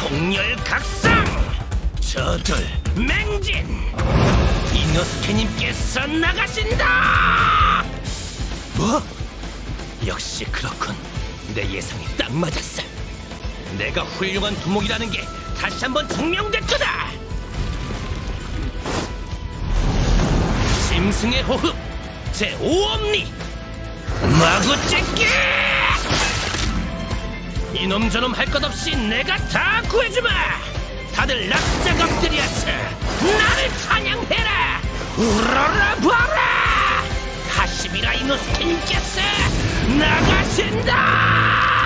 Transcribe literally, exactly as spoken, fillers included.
통렬각상! 저들 맹진! 이노스케님께서 나가신다! 뭐? 역시 그렇군. 내 예상이 딱 맞았어. 내가 훌륭한 두목이라는 게 다시 한번 증명됐구나! 짐승의 호흡 제오엄리 마구째기! 이놈 저놈 할 것 없이 내가 다 구해주마! 다들 낙자감들이었어! 나를 찬양해라! 우러라 봐라! 하시비라 이노스케님께서 나가신다!